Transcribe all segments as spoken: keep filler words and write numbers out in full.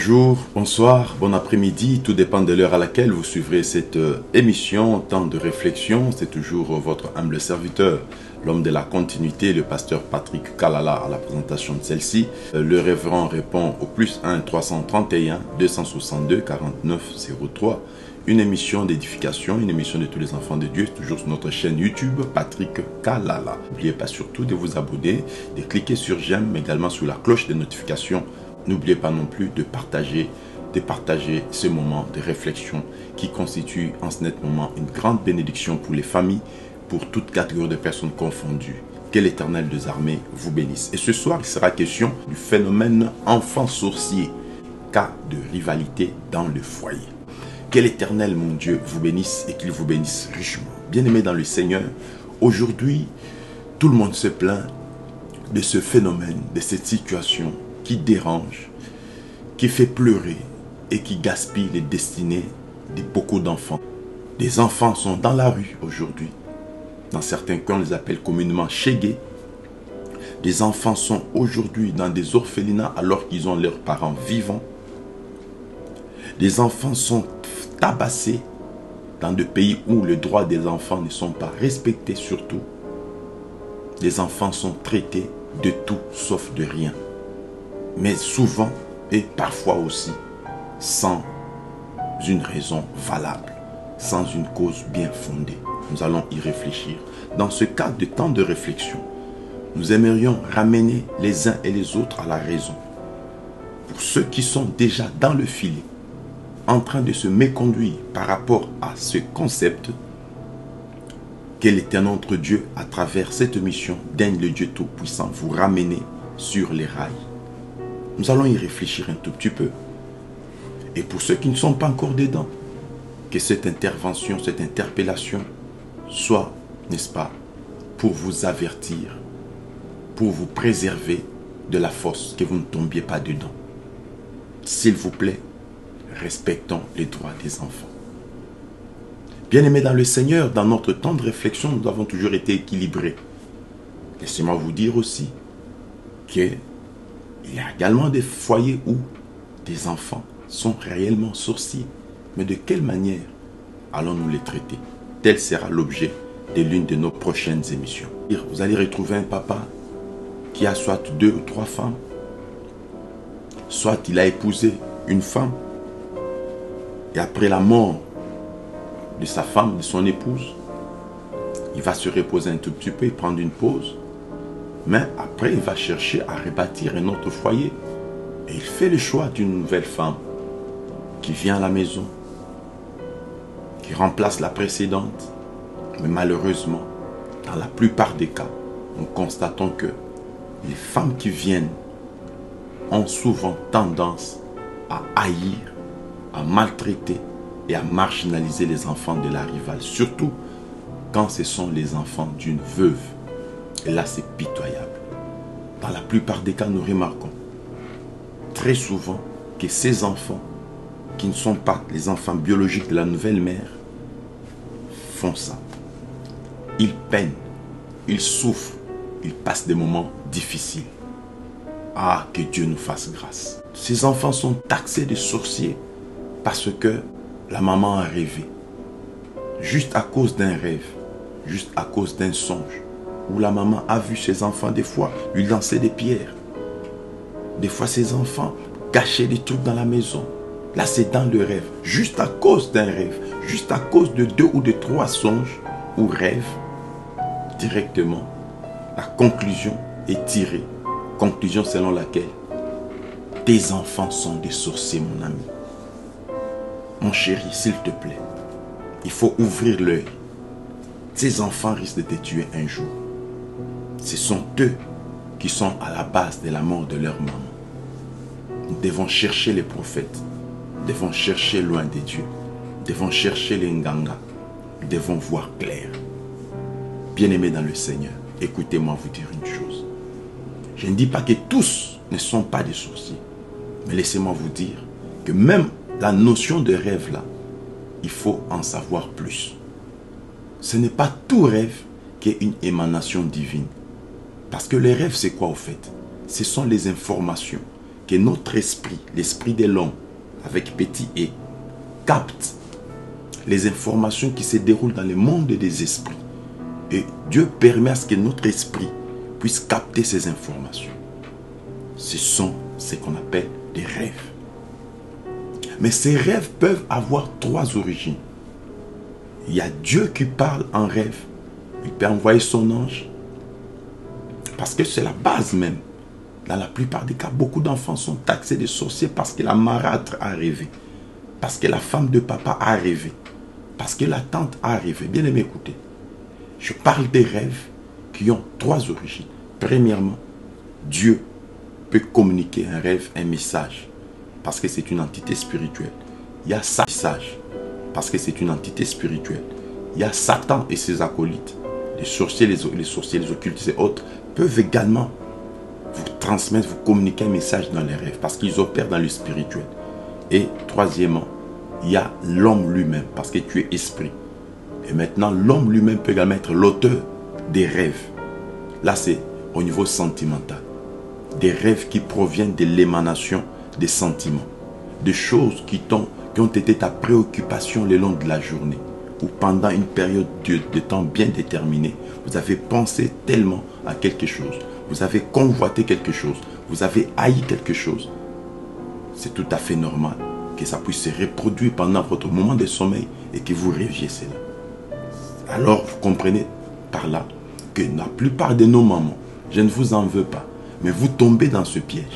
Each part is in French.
Bonjour, bonsoir, bon après-midi, tout dépend de l'heure à laquelle vous suivrez cette euh, émission, temps de réflexion. C'est toujours euh, votre humble serviteur, l'homme de la continuité, le pasteur Patrick Kalala à la présentation de celle-ci. Euh, le révérend répond au plus un trois cent trente et un deux cent soixante-deux quarante-neuf zéro trois. Une émission d'édification, une émission de tous les enfants de Dieu, toujours sur notre chaîne YouTube, Patrick Kalala. N'oubliez pas surtout de vous abonner, de cliquer sur j'aime, mais également sur la cloche de notification. N'oubliez pas non plus de partager, de partager ce moment de réflexion qui constitue en ce net moment une grande bénédiction pour les familles, pour toute catégorie de personnes confondues. Que l'Éternel des armées vous bénisse. Et ce soir, il sera question du phénomène enfant sorcier, cas de rivalité dans le foyer. Que l'Éternel, mon Dieu, vous bénisse et qu'il vous bénisse richement. Bien-aimés dans le Seigneur, aujourd'hui, tout le monde se plaint de ce phénomène, de cette situation qui dérange, qui fait pleurer et qui gaspille les destinées de beaucoup d'enfants. Des enfants sont dans la rue aujourd'hui. Dans certains cas, on les appelle communément chégués. Des enfants sont aujourd'hui dans des orphelinats alors qu'ils ont leurs parents vivants. Des enfants sont tabassés dans des pays où les droits des enfants ne sont pas respectés surtout. Les enfants sont traités de tout sauf de rien. Mais souvent et parfois aussi sans une raison valable, sans une cause bien fondée. Nous allons y réfléchir. Dans ce cadre de temps de réflexion, nous aimerions ramener les uns et les autres à la raison. Pour ceux qui sont déjà dans le filet, en train de se méconduire par rapport à ce concept, que l'Éternel notre Dieu, à travers cette mission, daigne le Dieu Tout-Puissant vous ramener sur les rails. Nous allons y réfléchir un tout petit peu. Et pour ceux qui ne sont pas encore dedans, que cette intervention, cette interpellation soit, n'est-ce pas, pour vous avertir, pour vous préserver de la force, que vous ne tombiez pas dedans. S'il vous plaît, respectons les droits des enfants. Bien-aimés dans le Seigneur, dans notre temps de réflexion, nous avons toujours été équilibrés. Laissez-moi vous dire aussi que il y a également des foyers où des enfants sont réellement sorciers. Mais de quelle manière allons-nous les traiter? Tel sera l'objet de l'une de nos prochaines émissions. Vous allez retrouver un papa qui a soit deux ou trois femmes, soit il a épousé une femme, et après la mort de sa femme, de son épouse, il va se reposer un tout petit peu et prendre une pause. Mais après, il va chercher à rebâtir un autre foyer. Et il fait le choix d'une nouvelle femme qui vient à la maison, qui remplace la précédente. Mais malheureusement, dans la plupart des cas, nous constatons que les femmes qui viennent ont souvent tendance à haïr, à maltraiter et à marginaliser les enfants de la rivale. Surtout quand ce sont les enfants d'une veuve. Et là, c'est pitoyable. Dans la plupart des cas, nous remarquons très souvent que ces enfants, qui ne sont pas les enfants biologiques de la nouvelle mère, font ça. Ils peinent, ils souffrent, ils passent des moments difficiles. Ah, que Dieu nous fasse grâce. Ces enfants sont taxés de sorciers parce que la maman a rêvé. Juste à cause d'un rêve, juste à cause d'un songe, où la maman a vu ses enfants des fois lui lancer des pierres. Des fois ses enfants cachaient des trucs dans la maison. Là c'est dans le rêve. Juste à cause d'un rêve. Juste à cause de deux ou de trois songes ou rêves. Directement, la conclusion est tirée. Conclusion selon laquelle tes enfants sont des sorciers, mon ami. Mon chéri, s'il te plaît, il faut ouvrir l'œil. Ces enfants risquent de te tuer un jour. Ce sont eux qui sont à la base de la mort de leur maman. Nous devons chercher les prophètes. Nous devons chercher loin des dieux. Nous devons chercher les nganga. Nous devons voir clair. Bien-aimés dans le Seigneur, écoutez-moi vous dire une chose. Je ne dis pas que tous ne sont pas des sorciers. Mais laissez-moi vous dire que même la notion de rêve là, il faut en savoir plus. Ce n'est pas tout rêve qui est une émanation divine. Parce que les rêves, c'est quoi au fait? Ce sont les informations que notre esprit, l'esprit de l'homme, avec petit e, capte les informations qui se déroulent dans le monde des esprits. Et Dieu permet à ce que notre esprit puisse capter ces informations. Ce sont ce qu'on appelle des rêves. Mais ces rêves peuvent avoir trois origines. Il y a Dieu qui parle en rêve. Il peut envoyer son ange. Parce que c'est la base même. Dans la plupart des cas, beaucoup d'enfants sont taxés de sorciers parce que la marâtre a rêvé. Parce que la femme de papa a rêvé. Parce que la tante a rêvé. Bien aimé, écoutez. Je parle des rêves qui ont trois origines. Premièrement, Dieu peut communiquer un rêve, un message. Parce que c'est une entité spirituelle. Il y a Satan, message. Parce que c'est une entité spirituelle. Il y a Satan et ses acolytes. Les sorciers, les, les sorciers, les occultes et autres peuvent également vous transmettre, vous communiquer un message dans les rêves. Parce qu'ils opèrent dans le spirituel. Et troisièmement, il y a l'homme lui-même. Parce que tu es esprit. Et maintenant, l'homme lui-même peut également être l'auteur des rêves. Là, c'est au niveau sentimental. Des rêves qui proviennent de l'émanation des sentiments. Des choses qui, qui ont été ta préoccupation le long de la journée. Ou pendant une période de, de temps bien déterminée, vous avez pensé tellement à quelque chose. Vous avez convoité quelque chose. Vous avez haï quelque chose. C'est tout à fait normal que ça puisse se reproduire pendant votre moment de sommeil et que vous rêviez cela. Alors, vous comprenez par là que la plupart de nos mamans, je ne vous en veux pas, mais vous tombez dans ce piège.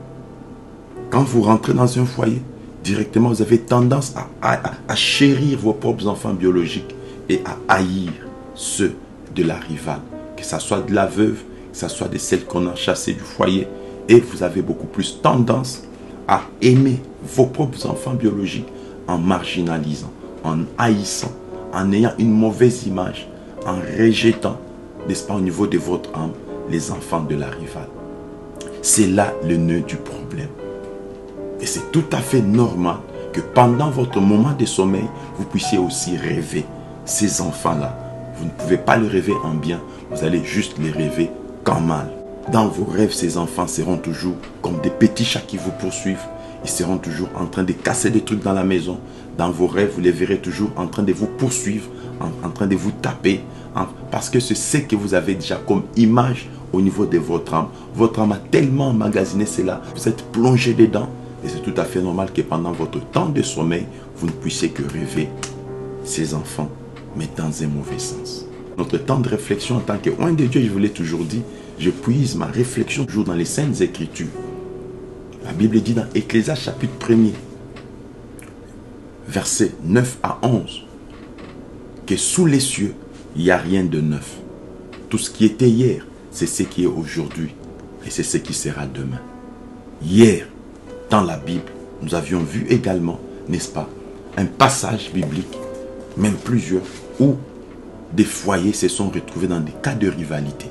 Quand vous rentrez dans un foyer, directement, vous avez tendance à, à, à chérir vos propres enfants biologiques et à haïr ceux de la rivale. Que ce soit de la veuve, que ce soit de celle qu'on a chassée du foyer. Et vous avez beaucoup plus tendance à aimer vos propres enfants biologiques en marginalisant, en haïssant, en ayant une mauvaise image, en rejetant, n'est-ce pas, au niveau de votre âme, les enfants de la rivale. C'est là le nœud du problème. Et c'est tout à fait normal que pendant votre moment de sommeil, vous puissiez aussi rêver ces enfants-là. Vous ne pouvez pas les rêver en bien, vous allez juste les rêver qu'en mal. Dans vos rêves, ces enfants seront toujours comme des petits chats qui vous poursuivent. Ils seront toujours en train de casser des trucs dans la maison. Dans vos rêves, vous les verrez toujours en train de vous poursuivre, en, en train de vous taper. En, parce que c'est ce que vous avez déjà comme image au niveau de votre âme. Votre âme a tellement emmagasiné cela. Vous êtes plongé dedans. Et c'est tout à fait normal que pendant votre temps de sommeil, vous ne puissiez que rêver ces enfants, mais dans un mauvais sens. Notre temps de réflexion en tant que oint de Dieu, je vous l'ai toujours dit, je puise ma réflexion toujours dans les Saintes Écritures. La Bible dit dans Ecclésiaste chapitre premier, versets neuf à onze, que sous les cieux, il n'y a rien de neuf. Tout ce qui était hier, c'est ce qui est aujourd'hui et c'est ce qui sera demain. Hier, dans la Bible, nous avions vu également, n'est-ce pas, un passage biblique, même plusieurs, où des foyers se sont retrouvés dans des cas de rivalité.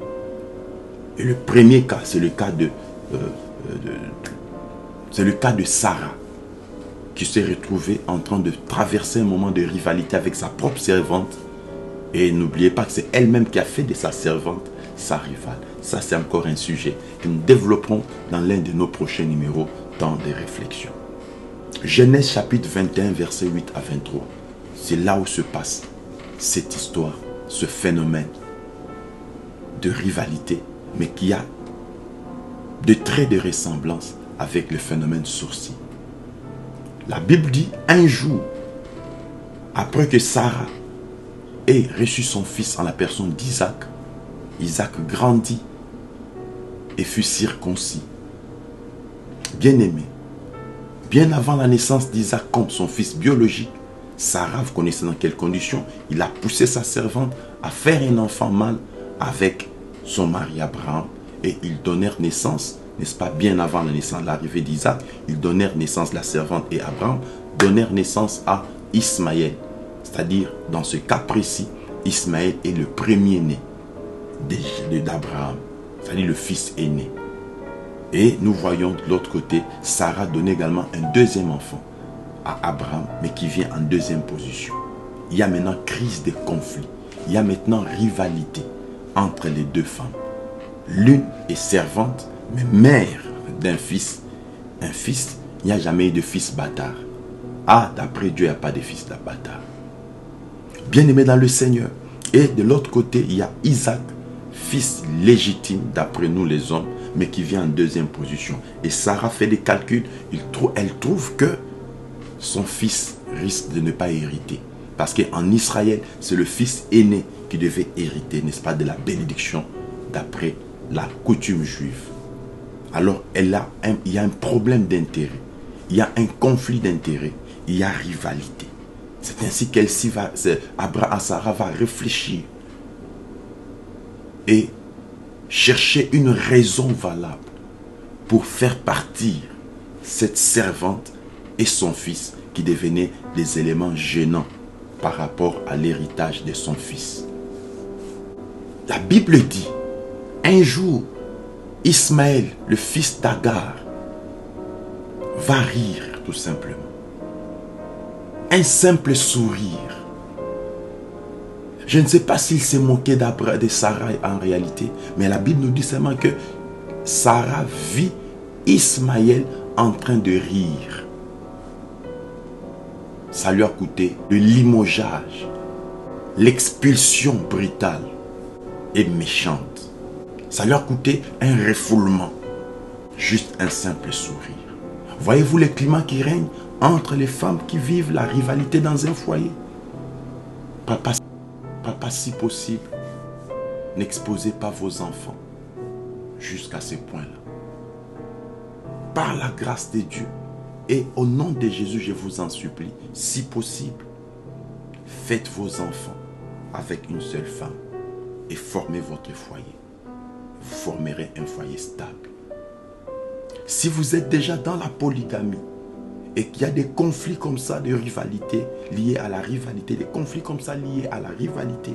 Et le premier cas, c'est le cas de, euh, de c'est le cas de Sarah, qui s'est retrouvée en train de traverser un moment de rivalité avec sa propre servante. Et n'oubliez pas que c'est elle-même qui a fait de sa servante sa rivale. Ça, c'est encore un sujet que nous développerons dans l'un de nos prochains numéros dans des réflexions. Genèse chapitre vingt et un, versets huit à vingt-trois. C'est là où se passe cette histoire, ce phénomène de rivalité, mais qui a de traits de ressemblance avec le phénomène sorcier. La Bible dit, un jour, après que Sarah ait reçu son fils en la personne d'Isaac, Isaac grandit et fut circoncis. Bien-aimé, bien avant la naissance d'Isaac comme son fils biologique, Sarah, vous connaissez dans quelles conditions, il a poussé sa servante à faire un enfant mâle avec son mari Abraham et ils donnèrent naissance, n'est-ce pas, bien avant la naissance, l'arrivée d'Isaac, ils donnèrent naissance, la servante et Abraham donnèrent naissance à Ismaël. C'est-à-dire, dans ce cas précis, Ismaël est le premier-né d'Abraham, c'est-à-dire le fils aîné. Et nous voyons de l'autre côté, Sarah donne également un deuxième enfant à Abraham, mais qui vient en deuxième position. Il y a maintenant crise de conflit. Il y a maintenant rivalité entre les deux femmes. L'une est servante, mais mère d'un fils un fils, il n'y a jamais eu de fils bâtard. Ah, d'après Dieu, il n'y a pas de fils bâtard. Bien-aimé dans le Seigneur. Et de l'autre côté, il y a Isaac, fils légitime d'après nous les hommes, mais qui vient en deuxième position. Et Sarah fait des calculs, il trou- elle trouve que son fils risque de ne pas hériter. Parce qu'en Israël, c'est le fils aîné qui devait hériter, n'est-ce pas, de la bénédiction d'après la coutume juive. Alors, elle a un, il y a un problème d'intérêt, il y a un conflit d'intérêt, il y a rivalité. C'est ainsi qu'elle s'y va, Abraham, Sarah va réfléchir et chercher une raison valable pour faire partir cette servante et son fils qui devenaient des éléments gênants par rapport à l'héritage de son fils. La Bible dit, un jour, Ismaël, le fils d'Agar, va rire tout simplement. Un simple sourire. Je ne sais pas s'il s'est moqué d'Abraham, de Sarah en réalité, mais la Bible nous dit seulement que Sarah vit Ismaël en train de rire. Ça lui a coûté le limogeage, l'expulsion brutale et méchante. Ça lui a coûté un refoulement, juste un simple sourire. Voyez-vous le climat qui règne entre les femmes qui vivent la rivalité dans un foyer? Papa, papa, si possible, n'exposez pas vos enfants jusqu'à ce point-là. Par la grâce de Dieu et au nom de Jésus, je vous en supplie, si possible, faites vos enfants avec une seule femme et formez votre foyer. Vous formerez un foyer stable. Si vous êtes déjà dans la polygamie et qu'il y a des conflits comme ça de rivalité liés à la rivalité, des conflits comme ça liés à la rivalité,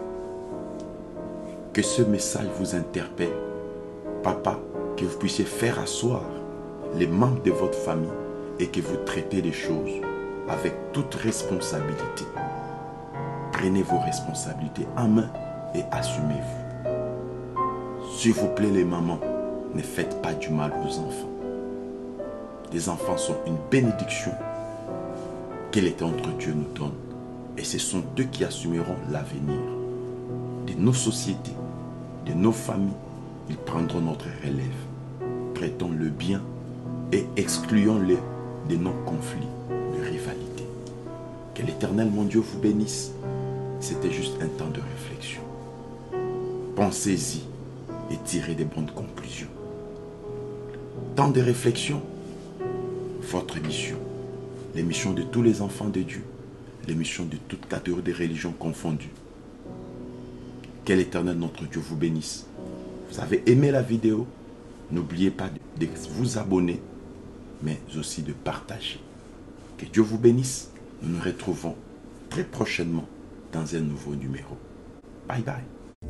que ce message vous interpelle, papa, que vous puissiez faire asseoir les membres de votre famille et que vous traitez les choses avec toute responsabilité. Prenez vos responsabilités en main et assumez-vous. S'il vous plaît les mamans, ne faites pas du mal aux enfants. Les enfants sont une bénédiction que l'Éternel Dieu nous donne. Et ce sont eux qui assumeront l'avenir de nos sociétés, de nos familles. Ils prendront notre relève. Traitons le bien et excluons-les de nos conflits de rivalité. Que l'Éternel, mon Dieu, vous bénisse. C'était juste un temps de réflexion. Pensez-y et tirez des bonnes conclusions. Temps de réflexion, votre mission, l'émission de tous les enfants de Dieu, l'émission de toutes catégories de religions confondues. Que l'Éternel, notre Dieu, vous bénisse. Vous avez aimé la vidéo, n'oubliez pas de vous abonner, mais aussi de partager. Que Dieu vous bénisse. Nous nous retrouvons très prochainement dans un nouveau numéro. Bye bye.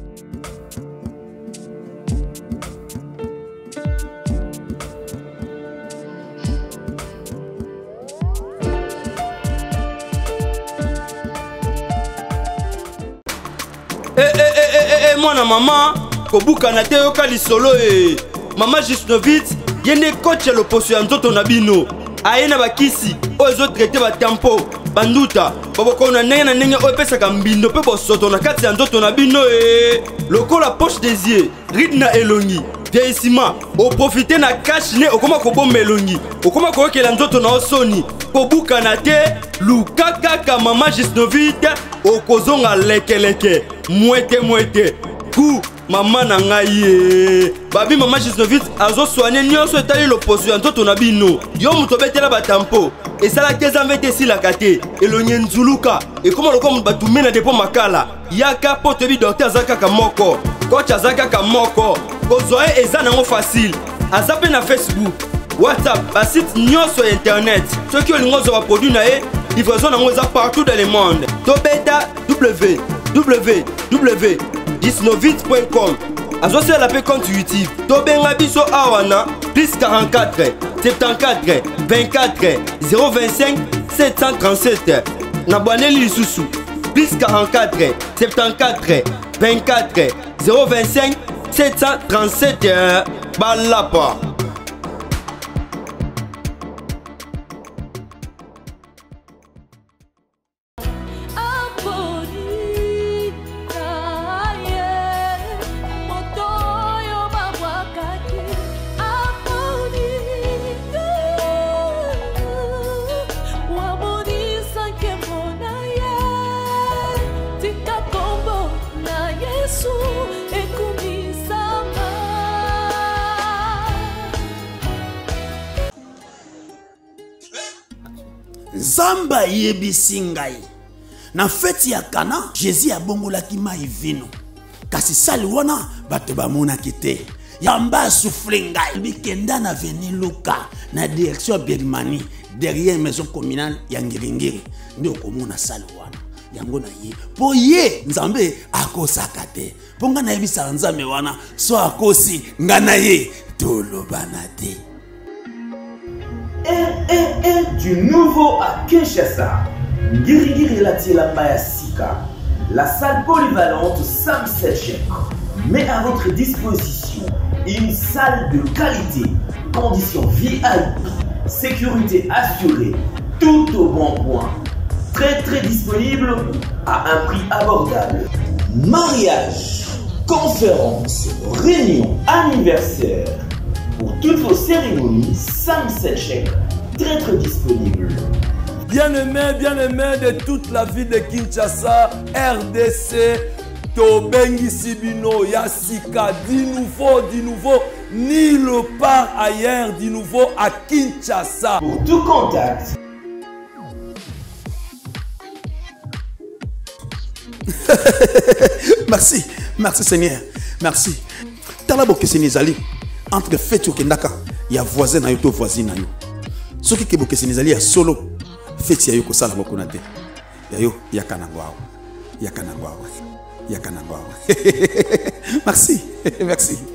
Eh eh eh eh eh mwana mama kobuka na te yoka lisolo eh mama Jusnovitz yende coach ya loposo ya nzoto na bino aye na bakisi oyo ezotraite batampo banduta babokona ndenge na ndenge oyo epesaka mbindo mpe bosoto na kati ya nzoto na bino eh lokola poche des yeux ride na elongi vieillissement oprofite na cash ne okoma kobomba elongi okoma koyokela nzoto na osoni kobuka na te luka kaka mama Jusnovitz okozonga lekeleke mwete mwete ku mama na ngai ye babi mama Jusnovitz azosoigne nyonso etali loposo ya nzoto na bino yo moto obetela batampo esalaki ezambe te esilaka te elongi nzuluka ekoma lokola moto batume na depo makala yaka mpo toyebi dokter aza kaka moko coach aza kaka moko kozwa ye eza nango facile aza mpe na Facebook WhatsApp basite nyonso ya internet soki olingi ozwa baproduit na ye livraison nango eza partout dans le monde tobeta w w w jusnovitz point com azosala mpe compte YouTube tobenga biso awa na plus quarante-quatre soixante-quatorze vingt-quatre zéro vingt-cinq sept cent trente-sept na bwaneli lisusu plus quarante-quatre soixante-quatorze vingt-quatre zéro vingt-cinq sept cent trente-sept balapa. Nzamba yebisi ngai. Na feti ya Kana, Jésus abongolaki mai vino. Kasi sali wana bato bamonaki te. Yamba souffle ngai bikenda na veni Luka na direction Birmanie derrière maison communale ya Ngiringiri. Ndio komona sali wana. Yango na ye. Po ye Nzambe akosaka te. Po nga na yebisa Nzambe wana so akosi nga na ye tolobana te. R R R du nouveau à Kinshasa. Ngirigiri Latiela Maya Sika. La salle polyvalente Sam Setchek met à votre disposition une salle de qualité, conditions V I P, sécurité assurée, tout au bon point. Très très disponible à un prix abordable. Mariage, conférences, réunions, anniversaires. Pour toutes vos cérémonies, Sam Setchek, très très disponible. Bien-aimé, bien-aimé de toute la ville de Kinshasa, R D C, Tobengi Sibino, Yassika, du nouveau, du nouveau, nulle part ailleurs, du nouveau à Kinshasa. Pour tout contact. Merci, merci Seigneur, merci. Talabo Kesenizali, entre Feti Okendaka, il y a voisin na yo to voisine na yo. Ce qui est Kesenizali, il y a solo. Feti ya yo kosala mokona te. Ya yo yakana ngwao. Yakana ngwao. Yakana ngwao. Merci. Merci.